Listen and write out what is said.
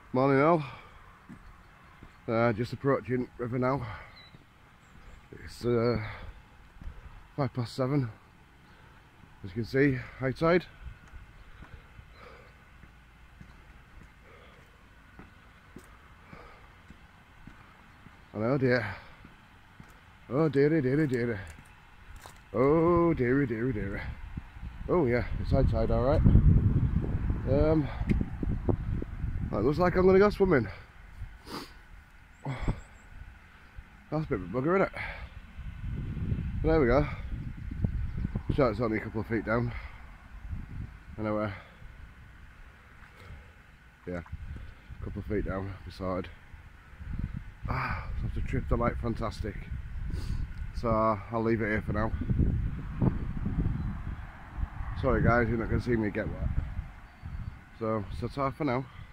Morning all. Just approaching river now. It's 7:05. As you can see, high tide. And oh dear. Oh dearie, dearie, dearie. Oh dearie, dearie, dearie. Oh yeah, it's high tide, alright. It looks like I'm gonna go swimming. Oh, that's a bit of a bugger, isn't it? But there we go. Sure, it's only a couple of feet down. Anyway, yeah, a couple of feet down, beside. After a trip to Lake Fantastic. So I'll leave it here for now. Sorry guys, you're not going to see me get wet. So ta for now.